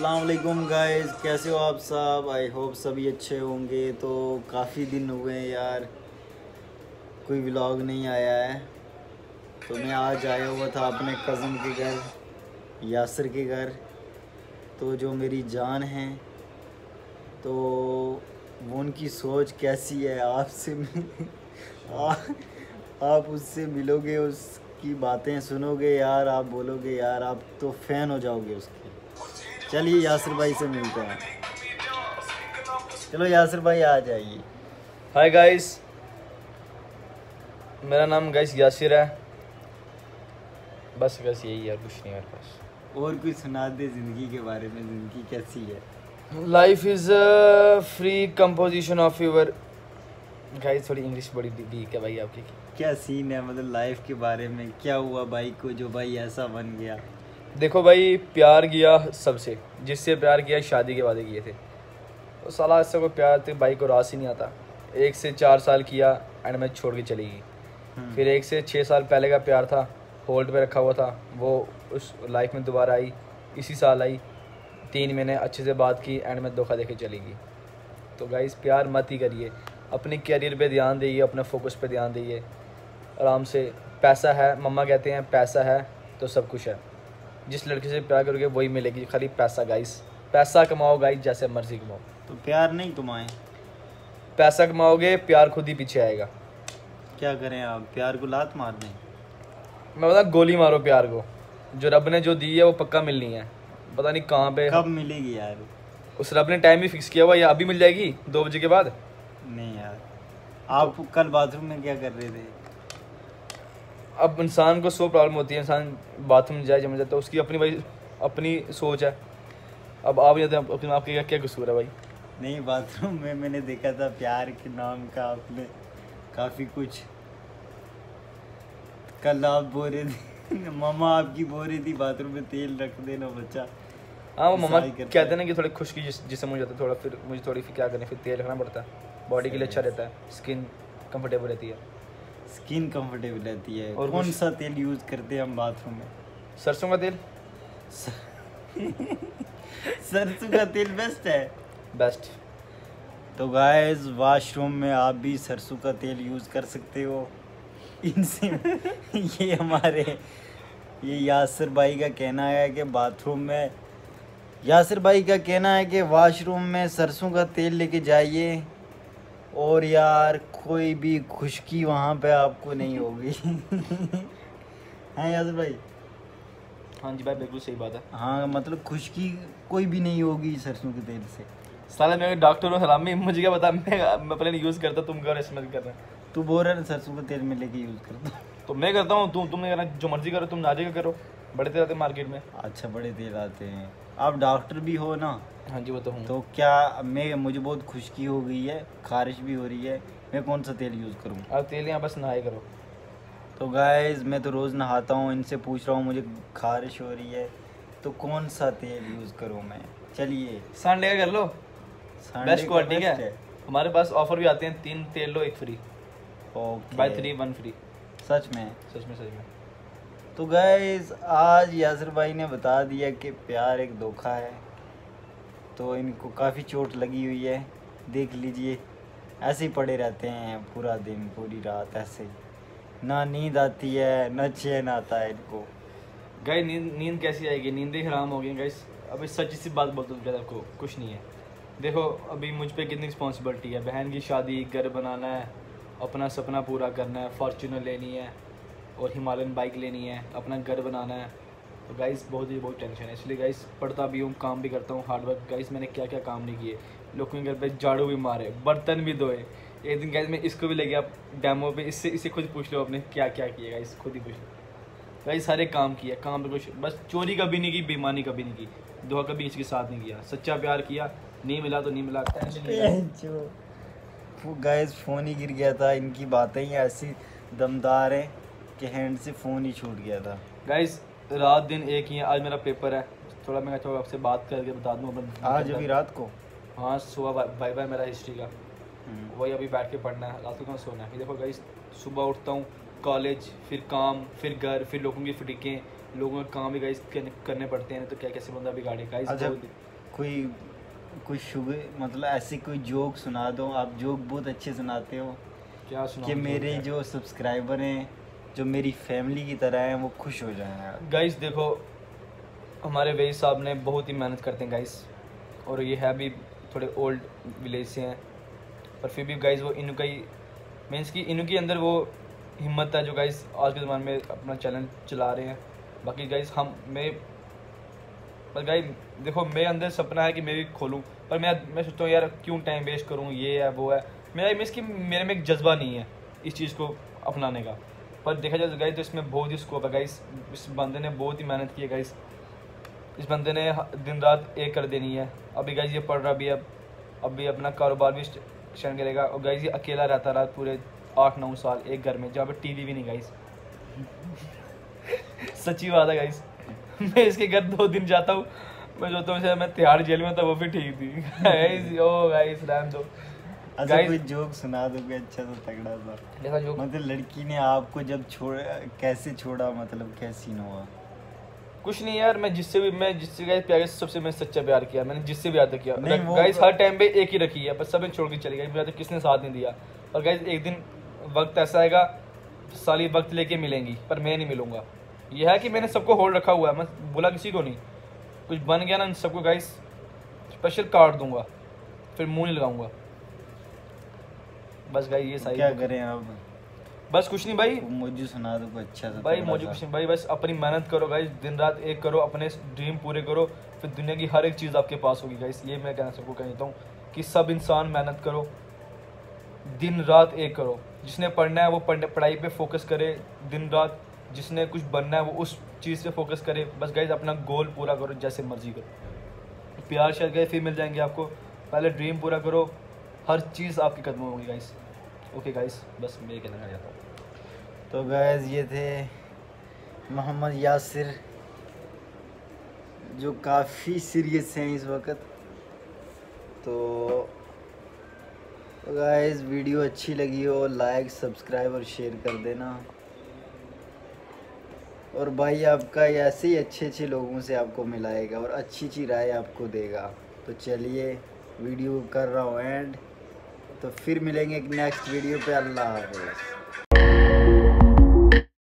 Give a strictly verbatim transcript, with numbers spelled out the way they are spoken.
अस्सलाम वालेकुम गाइस, कैसे हो आप सब। आई होप सभी अच्छे होंगे। तो काफ़ी दिन हुए हैं यार, कोई व्लॉग नहीं आया है। तो मैं आज आया हुआ था अपने कज़न के घर, यासिर के घर। तो जो मेरी जान है, तो वो उनकी सोच कैसी है आपसे आ, आप उससे मिलोगे, उसकी बातें सुनोगे यार, आप बोलोगे यार, आप तो फ़ैन हो जाओगे उसके। चलिए यासिर भाई से मिलते हैं। चलो यासिर भाई आ जाइए। हाय गाइस, मेरा नाम गाइस यासिर है। बस बस यही है, कुछ नहीं मेरे पास। और कुछ सुना दे ज़िंदगी के बारे में, ज़िंदगी कैसी है। Life is free composition of your. Guys थोड़ी इंग्लिश बड़ी वीक है भाई आपकी। क्या सीन है, मतलब लाइफ के बारे में क्या हुआ भाई को जो भाई ऐसा बन गया। देखो भाई, प्यार किया सबसे, जिससे प्यार किया शादी के वादे किए थे। तो साला इससे कोई प्यार तो भाई को रास ही नहीं आता। एक से चार साल किया एंड में छोड़ के चली गई। फिर एक से छः साल पहले का प्यार था, होल्ड पे रखा हुआ था, वो उस लाइफ में दोबारा आई, इसी साल आई। तीन महीने अच्छे से बात की, एंड में धोखा देके चली गई। तो गाइस प्यार मत ही करिए, अपने कैरियर पे ध्यान दीजिए, अपने फोकस पे ध्यान दीजिए आराम से। पैसा है, मम्मा कहते हैं पैसा है तो सब कुछ है। जिस लड़के से प्यार करोगे वही मिलेगी, खाली पैसा गाइस। पैसा कमाओ गाइस, जैसे मर्जी कमाओ। तो प्यार नहीं कमाए, पैसा कमाओगे, प्यार खुद ही पीछे आएगा। क्या करें आप, प्यार को लात मार दें। मैं बता, गोली मारो प्यार को। जो रब ने जो दी है वो पक्का मिलनी है, पता नहीं कहाँ पे कब मिलेगी यार। उस रब ने टाइम भी फिक्स किया हुआ, या अभी मिल जाएगी दो बजे के बाद। नहीं यार, आप कल बाथरूम में क्या कर रहे थे। अब इंसान को सौ प्रॉब्लम होती है, इंसान बाथरूम में जाए जम जाता है, उसकी अपनी भाई अपनी सोच है। अब आप जाते हैं अपने, आपके क्या क्या कसूर है भाई। नहीं, बाथरूम में मैंने देखा था प्यार के नाम का आपने काफ़ी कुछ। कल आप बोल रहे थे मामा आपकी बोल रही थी बाथरूम में तेल रख देना बच्चा। हाँ, वो मम्मा कहते हैं ना कि थोड़ी खुश्की जिस जिसम हो जाता है थोड़ा, फिर मुझे थोड़ी फिर क्या करने, फिर तेल रखना पड़ता है। बॉडी के लिए अच्छा रहता है, स्किन कंफर्टेबल रहती है। स्किन कंफर्टेबल रहती है। और कौन सा तेल यूज़ करते हैं हम बाथरूम में। सरसों का तेल। सरसों का तेल बेस्ट है। बेस्ट। तो गाइस, वॉशरूम में आप भी सरसों का तेल यूज़ कर सकते हो। इनसे ये हमारे ये यासिर भाई का कहना है कि बाथरूम में, यासिर भाई का कहना है कि वॉशरूम में सरसों का तेल लेके जाइए, और यार कोई भी खुश्की वहाँ पे आपको नहीं होगी। हैं यासिर भाई। हाँ जी भाई, बिल्कुल सही बात है। हाँ, मतलब खुश्की कोई भी नहीं होगी सरसों के तेल से। साला मेरे डॉक्टर ने सलामी, मुझे क्या पता, मैं मैं पहले यूज़ करता, तुम कर इसमें कर रहे हैं। तू बोल रहा है सरसों का तेल में लेके यूज़ करता। तो मैं करता हूँ, तुम तुमने करना जो मर्जी करो, तुम नाजे का करो, बड़े तेल आते मार्केट में। अच्छा, बड़े तेल आते हैं। आप डॉक्टर भी हो ना। हाँ जी, वो तो हूँ। तो क्या मैं मुझे बहुत खुश्की हो गई है, खारिश भी हो रही है, मैं कौन सा तेल यूज़ करूँ। आप तेल यहाँ बस नहाए करो। तो गाइस, मैं तो रोज़ नहाता हूँ, इनसे पूछ रहा हूँ मुझे खारिश हो रही है तो कौन सा तेल यूज़ करूँ मैं। चलिए संडे का कर लो, बेस्ट क्वालिटी का है। हमारे पास ऑफर भी आते हैं, तीन तेल लो एक free, okay, buy three one free. सच में सच में सच में। तो गाइस, आज यासिर भाई ने बता दिया कि प्यार एक धोखा है। तो इनको काफ़ी चोट लगी हुई है, देख लीजिए। ऐसे ही पड़े रहते हैं पूरा दिन पूरी रात, ऐसे ना नींद आती है ना चैन आता है इनको। गाइस नींद नींद कैसी आएगी, नींदें हराम हो गई गाइस। अभी सच्ची सी बात बोलता हूँ आपको, कुछ नहीं है। देखो अभी मुझ पे कितनी रिस्पॉन्सिबिलिटी है, बहन की शादी, घर बनाना है, अपना सपना पूरा करना है, फॉर्च्यूनर लेनी है और हिमालयन बाइक लेनी है, अपना घर बनाना है। तो गाइस बहुत ही बहुत टेंशन है, इसलिए गाइस पढ़ता भी हूँ, काम भी करता हूँ, हार्डवर्क। गाइस मैंने क्या क्या काम नहीं किए, लोगों के घर पे झाड़ू भी मारे, बर्तन भी धोए। एक दिन गाइस मैं इसको भी ले गया डैमो पे, इससे इसे खुद पूछ लो अपने क्या क्या किया गाइस, खुद ही पूछ लो गाइस। सारे काम किया, काम पे कुछ, बस चोरी कभी नहीं की, बेईमानी कभी नहीं की, धोखा कभी इसके साथ नहीं किया। सच्चा प्यार किया, नहीं मिला तो नहीं मिला, टेंशन नहीं। वो गाइस फ़ोन ही गिर गया था। इनकी बातें ही ऐसी दमदार हैं कि हैंड से फ़ोन ही छूट गया था। गाइस रात दिन एक ही है। आज मेरा पेपर है, थोड़ा मैं कहता हूँ आपसे बात करके बता दूँ अपन। आज अभी रात को। हाँ, सुबह बाय बाय मेरा हिस्ट्री का, वही अभी बैठ के पढ़ना है, रात को कहाँ सोना है। देखो गाइस, सुबह उठता हूँ, कॉलेज, फिर काम, फिर घर, फिर लोगों की फटीकें, लोगों के काम भी गाइस करने पड़ते हैं, तो क्या कैसे बंदा बिगाड़े गाइस। अच्छा, कोई कोई शुगर मतलब ऐसी कोई जोक सुना दो। आप जोक बहुत अच्छे सुनाते हो क्या कि सुनाऊं मेरे जोक? जो सब्सक्राइबर हैं, जो मेरी फैमिली की तरह हैं, वो खुश हो जाएं यार। गाइस देखो, हमारे वेई साहब ने बहुत ही मेहनत करते हैं गाइस, और ये है भी थोड़े ओल्ड विलेज से हैं, पर फिर भी गाइस वो इनका ही मीन्स कि इनके अंदर वो हिम्मत है जो गाइस आज के ज़माने में अपना चैनल चला रहे हैं। बाकी गाइस हम मैं पर गाइस देखो, मेरे अंदर सपना है कि मैं भी खोलूँ, पर मैं मैं सोचता हूँ यार क्यों टाइम वेस्ट करूँ, ये है वो है। मेरा मीन्स कि मेरे में एक जज्बा नहीं है इस चीज़ को अपनाने का। पर देखा जाए गाइस तो इसमें बहुत ही स्कोप है गाइस। इस बंदे ने बहुत ही मेहनत की है गाइस। इस बंदे ने दिन रात एक कर देनी है। अभी गाइस ये पढ़ रहा भी है, अभी अपना कारोबार भी स्टार्ट करेगा। और गाइस ये अकेला रहता रहा पूरे आठ नौ साल एक घर में, जहाँ पर टीवी भी नहीं गाइस। सच्ची बात है गाइस। मैं इसके घर दो दिन जाता हूँ, मैं सोचता हूँ मैं तिहाड़ जेल में था, वो भी ठीक थी। गाइस ओ गाइस रहम दो। अच्छा कोई जोक सुना दो कोई अच्छा सा तगड़ा सा। देखा जोक मतलब लड़की ने आपको जब छोड़ कैसे छोड़ा, मतलब क्या सीन हुआ? कुछ नहीं यार, मैं जिससे भी मैं जिससे गाइस प्यार सबसे मैं सच्चा प्यार किया, मैंने जिससे भी याद किया गाइस। हर टाइम पे एक ही रखी है, पर सब छोड़ के चली गई, मुझे तो किसने साथ नहीं दिया। और गाइस एक दिन वक्त ऐसा आएगा, साली वक्त लेके मिलेंगी, पर मैं नहीं मिलूंगा। यह है कि मैंने सबको होल्ड रखा हुआ है, मैं बोला किसी को नहीं। कुछ बन गया ना सबको गाइस स्पेशल काट दूंगा, फिर मुंह नहीं लगाऊंगा। बस गाइस ये सही। क्या करें अब? बस कुछ नहीं भाई, मुझे सुना दो कोई अच्छा सा भाई मुझे कुछ नहीं भाई, बस अपनी मेहनत करो गाइस, दिन रात एक करो, अपने ड्रीम पूरे करो, फिर दुनिया की हर एक चीज़ आपके पास होगी गाइस। ये मैं कहना सबको कहता हूँ कि सब इंसान मेहनत करो, दिन रात एक करो। जिसने पढ़ना है वो पढ़ने पढ़ाई पे फोकस करे दिन रात, जिसने कुछ बनना है वो उस चीज़ पे फोकस करे। बस गाइस अपना गोल पूरा करो, जैसे मर्जी करो। प्यार शायद गाइस फिर मिल जाएंगे आपको, पहले ड्रीम पूरा करो, हर चीज़ आपके कदमों में होगी गाइस। ओके गाइस, बस मैं ये कहना चाहता हूँ। तो गाइस ये थे मोहम्मद यासिर, जो काफ़ी सीरियस हैं इस वक्त। तो गाइस वीडियो अच्छी लगी हो लाइक सब्सक्राइब और शेयर कर देना। और भाई आपका ऐसे ही अच्छे अच्छे लोगों से आपको मिलाएगा और अच्छी अच्छी राय आपको देगा। तो चलिए वीडियो कर रहा हूँ एंड, तो फिर मिलेंगे एक नेक्स्ट वीडियो पे। अल्लाह हाफ़िज़।